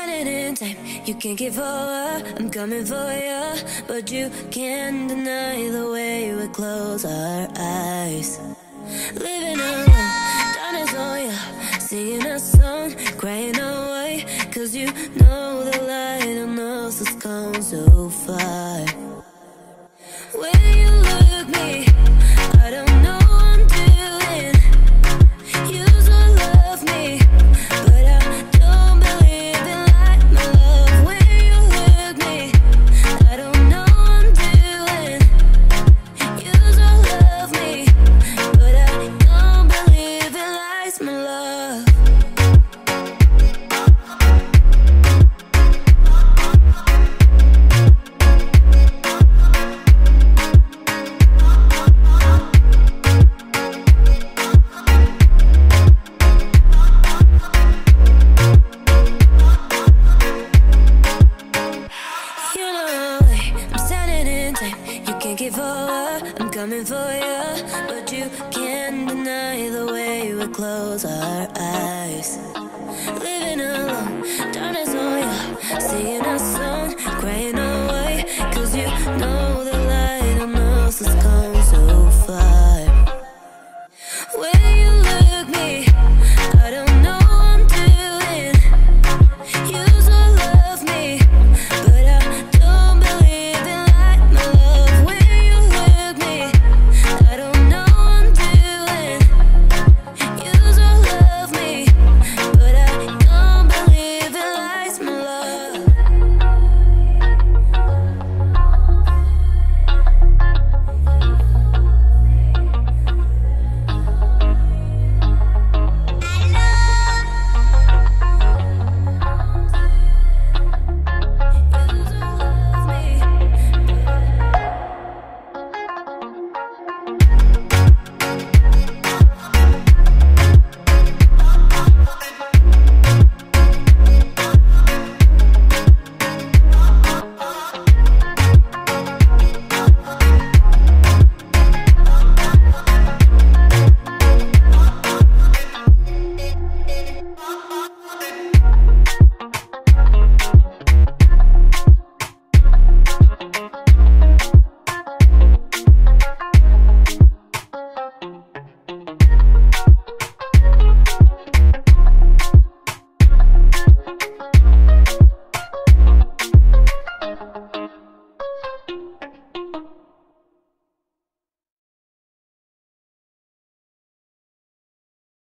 standing in time, you can't get forward. I'm coming for you, but you can't deny the way we close our eyes. Living alone, darkness on you, singing a song, crying away, 'cause you know the light on us has come so far. When you look at me, I don't know what I'm doing. You so love me, but I don't believe in like my love. When you look at me, I don't know what I'm doing. You so love me, but I don't believe in lies, my love. Give forward, I'm coming for you, but you can't deny the way we close our eyes. Living alone, darkness on you, singing a song, crying away.